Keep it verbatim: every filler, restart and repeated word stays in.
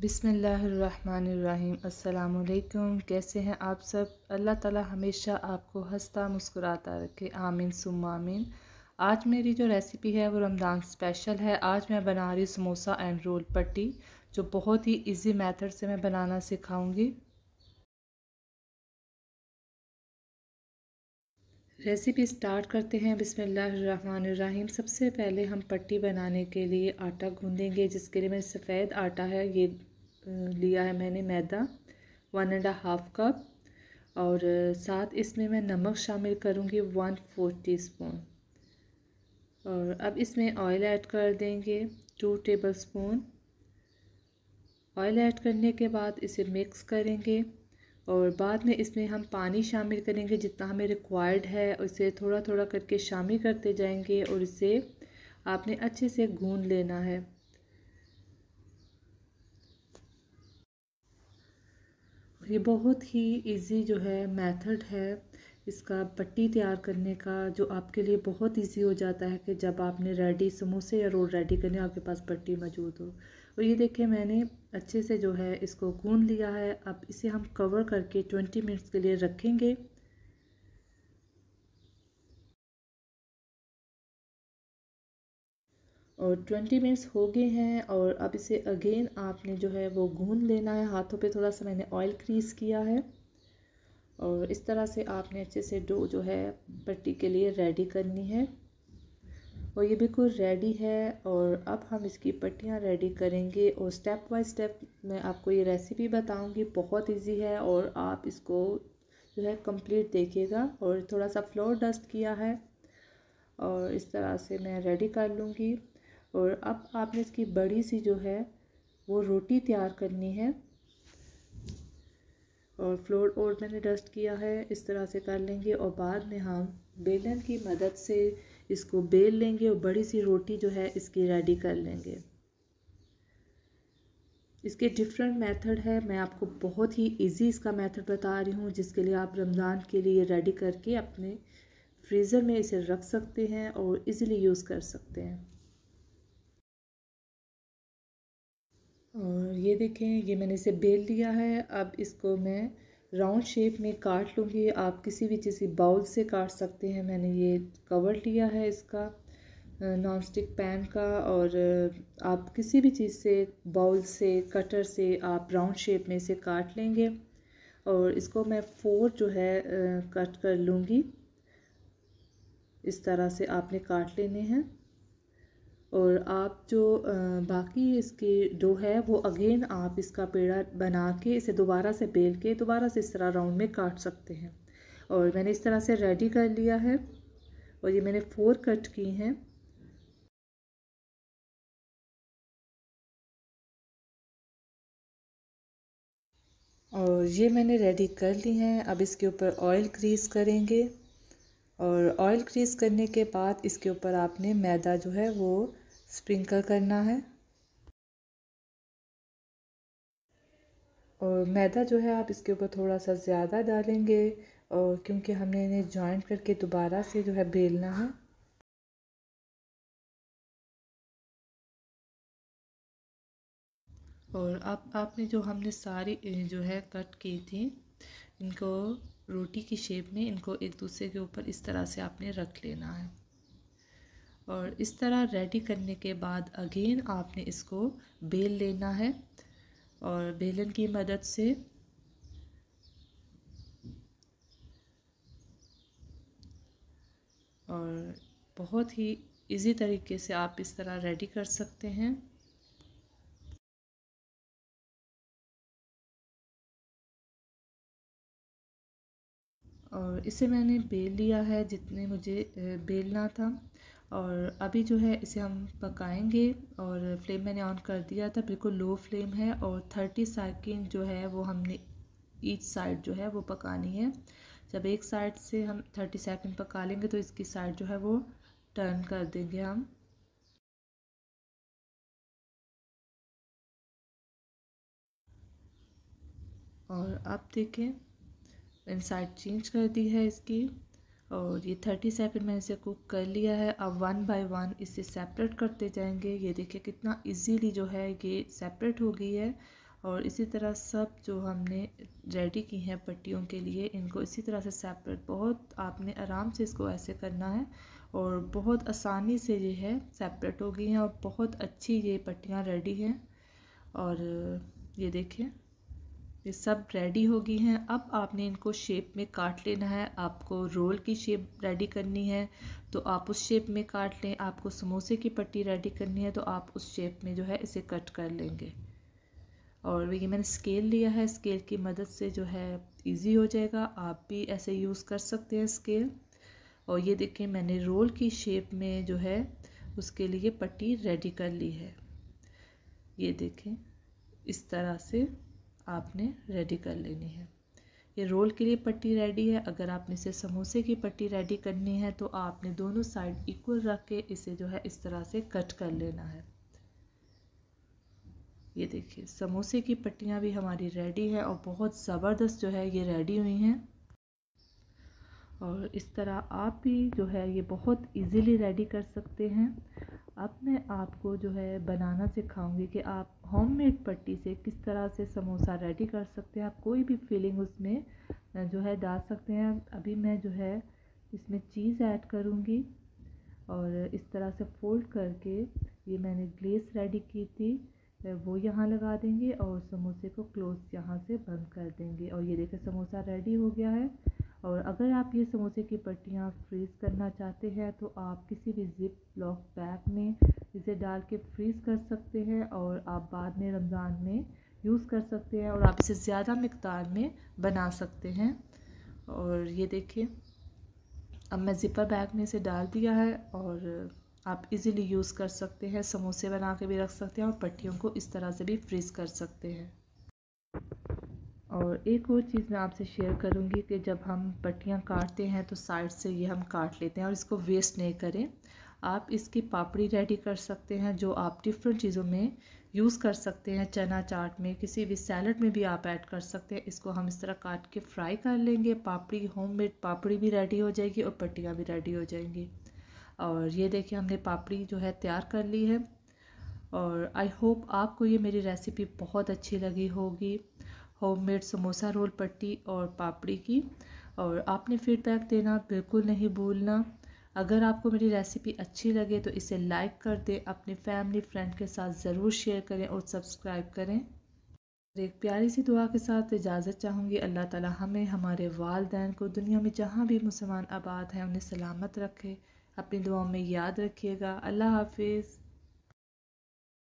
बिस्मिल्लाहिर्रहमानिर्रहीम। अस्सलामुअलैकुम। कैसे हैं आप सब? अल्लाह ताला हमेशा आपको हंसता मुस्कुराता रखे, आमीन सुम्मा आमीन। आज मेरी जो रेसिपी है वो रमज़ान स्पेशल है। आज मैं बना रही हूँ समोसा एंड रोल पट्टी, जो बहुत ही इजी मेथड से मैं बनाना सिखाऊंगी। रेसिपी स्टार्ट करते हैं। बिस्मिल्लाहिर्रहमानिर्रहीम। सबसे पहले हम पट्टी बनाने के लिए आटा गूंदेंगे, जिसके लिए मैं सफ़ेद आटा है ये लिया है मैंने मैदा वन एंड हाफ कप, और साथ इसमें मैं नमक शामिल करूँगी वन फोर टी स्पून। और अब इसमें ऑयल ऐड कर देंगे two tablespoon. Oil add करने के बाद इसे मिक्स करेंगे और बाद में इसमें हम पानी शामिल करेंगे जितना हमें रिक्वायर्ड है। उसे थोड़ा थोड़ा करके शामिल करते जाएंगे और इसे आपने अच्छे से गूंद लेना है। ये बहुत ही इजी जो है मेथड है इसका पट्टी तैयार करने का, जो आपके लिए बहुत इजी हो जाता है कि जब आपने रेडी समोसे या रोल रेडी करने आपके पास पट्टी मौजूद हो। और ये देखिए मैंने अच्छे से जो है इसको गूंद लिया है। अब इसे हम कवर करके ट्वेंटी मिनट्स के लिए रखेंगे। और ट्वेंटी मिनट्स हो गए हैं और अब इसे अगेन आपने जो है वो गूंद लेना है। हाथों पे थोड़ा सा मैंने ऑयल क्रीज किया है और इस तरह से आपने अच्छे से डो जो है पट्टी के लिए रेडी करनी है। और ये बिल्कुल रेडी है और अब हम इसकी पट्टियाँ रेडी करेंगे और स्टेप बाय स्टेप मैं आपको ये रेसिपी बताऊंगी। बहुत इजी है और आप इसको जो है कंप्लीट देखिएगा। और थोड़ा सा फ्लोर डस्ट किया है और इस तरह से मैं रेडी कर लूँगी। और अब आपने इसकी बड़ी सी जो है वो रोटी तैयार करनी है और फ्लोर और मैंने डस्ट किया है, इस तरह से कर लेंगे। और बाद में हम बेलन की मदद से इसको बेल लेंगे और बड़ी सी रोटी जो है इसकी रेडी कर लेंगे। इसके डिफरेंट मेथड है, मैं आपको बहुत ही इजी इसका मेथड बता रही हूँ, जिसके लिए आप रमज़ान के लिए रेडी करके अपने फ्रीज़र में इसे रख सकते हैं और इजीली यूज़ कर सकते हैं। और ये देखें ये मैंने इसे बेल लिया है। अब इसको मैं राउंड शेप में काट लूँगी। आप किसी भी चीज़ की बाउल से काट सकते हैं। मैंने ये कवर लिया है इसका नॉन स्टिक पैन का, और आप किसी भी चीज़ से बाउल से कटर से आप राउंड शेप में इसे काट लेंगे। और इसको मैं फोर जो है कट कर लूँगी। इस तरह से आपने काट लेने हैं। और आप जो बाकी इसकी डो है वो अगेन आप इसका पेड़ा बना के इसे दोबारा से बेल के दोबारा से इस तरह राउंड में काट सकते हैं। और मैंने इस तरह से रेडी कर लिया है और ये मैंने फोर कट की हैं। और ये मैंने रेडी कर ली हैं। अब इसके ऊपर ऑयल ग्रीस करेंगे और ऑयल ग्रीस करने के बाद इसके ऊपर आपने मैदा जो है वो स्प्रिंकल करना है। और मैदा जो है आप इसके ऊपर थोड़ा सा ज़्यादा डालेंगे और क्योंकि हमने इन्हें जॉइंट करके दोबारा से जो है बेलना है। और अब आपने जो हमने सारी जो है कट की थी इनको रोटी की शेप में इनको एक दूसरे के ऊपर इस तरह से आपने रख लेना है। और इस तरह रेडी करने के बाद अगेन आपने इसको बेल लेना है और बेलन की मदद से। और बहुत ही इजी तरीके से आप इस तरह रेडी कर सकते हैं। और इसे मैंने बेल लिया है जितने मुझे बेलना था। और अभी जो है इसे हम पकाएंगे और फ्लेम मैंने ऑन कर दिया था, बिल्कुल लो फ्लेम है। और थर्टी सेकेंड जो है वो हमने ईच साइड जो है वो पकानी है। जब एक साइड से हम थर्टी सेकेंड पका लेंगे तो इसकी साइड जो है वो टर्न कर देंगे हम। और अब देखें मैंने साइड चेंज कर दी है इसकी और ये थर्टी सेकंड मैंने इसे कुक कर लिया है। अब वन बाय वन इसे सेपरेट करते जाएंगे। ये देखिए कितना इजीली जो है ये सेपरेट हो गई है। और इसी तरह सब जो हमने रेडी की हैं पट्टियों के लिए, इनको इसी तरह से सेपरेट, बहुत आपने आराम से इसको ऐसे करना है और बहुत आसानी से ये है सेपरेट हो गई हैं और बहुत अच्छी ये पट्टियाँ रेडी हैं। और ये देखें ये सब रेडी हो गई हैं। अब आपने इनको शेप में काट लेना है। आपको रोल की शेप रेडी करनी है तो आप उस शेप में काट लें, आपको समोसे की पट्टी रेडी करनी है तो आप उस शेप में जो है इसे कट कर लेंगे। और ये मैंने स्केल लिया है, स्केल की मदद से जो है इजी हो जाएगा। आप भी ऐसे यूज़ कर सकते हैं स्केल। और ये देखें मैंने रोल की शेप में जो है उसके लिए पट्टी रेडी कर ली है। ये देखें इस तरह से आपने रेडी कर लेनी है। ये रोल के लिए पट्टी रेडी है। अगर आपने इसे समोसे की पट्टी रेडी करनी है तो आपने दोनों साइड इक्वल रख के इसे जो है इस तरह से कट कर लेना है। ये देखिए समोसे की पट्टियाँ भी हमारी रेडी है और बहुत ज़बरदस्त जो है ये रेडी हुई हैं। और इस तरह आप भी जो है ये बहुत इजीली रेडी कर सकते हैं। अब मैं आपको जो है बनाना सिखाऊंगी कि आप होममेड पट्टी से किस तरह से समोसा रेडी कर सकते हैं। आप कोई भी फिलिंग उसमें जो है डाल सकते हैं। अभी मैं जो है इसमें चीज़ ऐड करूँगी और इस तरह से फोल्ड करके ये मैंने ग्लेस रेडी की थी वो यहाँ लगा देंगे और समोसे को क्लोज यहाँ से बंद कर देंगे। और ये देखिए समोसा रेडी हो गया है। और अगर आप ये समोसे की पट्टियाँ फ्रीज़ करना चाहते हैं तो आप किसी भी जिप लॉक बैग में इसे डाल के फ्रीज़ कर सकते हैं और आप बाद में रमज़ान में यूज़ कर सकते हैं और आप इसे ज़्यादा मिक़दार में बना सकते हैं। और ये देखिए अब मैं ज़िपर बैग में इसे डाल दिया है और आप इजीली यूज़ कर सकते हैं। समोसे बना के भी रख सकते हैं और पट्टियों को इस तरह से भी फ्रीज़ कर सकते हैं। और एक और चीज़ मैं आपसे शेयर करूंगी कि जब हम पट्टियाँ काटते हैं तो साइड से ये हम काट लेते हैं और इसको वेस्ट नहीं करें। आप इसकी पापड़ी रेडी कर सकते हैं जो आप डिफरेंट चीज़ों में यूज़ कर सकते हैं। चना चाट में, किसी भी सैलड में भी आप ऐड कर सकते हैं। इसको हम इस तरह काट के फ्राई कर लेंगे। पापड़ी होममेड पापड़ी भी रेडी हो जाएगी और पट्टियाँ भी रेडी हो जाएंगी। और ये देखिए हमने पापड़ी जो है तैयार कर ली है। और आई होप आपको ये मेरी रेसिपी बहुत अच्छी लगी होगी, होममेड समोसा रोल पट्टी और पापड़ी की। और आपने फीडबैक देना बिल्कुल नहीं भूलना। अगर आपको मेरी रेसिपी अच्छी लगे तो इसे लाइक कर दें, अपनी फैमिली फ्रेंड के साथ ज़रूर शेयर करें और सब्सक्राइब करें। एक प्यारी सी दुआ के साथ इजाज़त चाहूँगी। अल्लाह ताला हमें, हमारे वालिदैन को दुनिया में जहाँ भी मुसलमान आबाद हैं उन्हें सलामत रखे। अपनी दुआओं में याद रखिएगा। अल्लाह हाफिज़।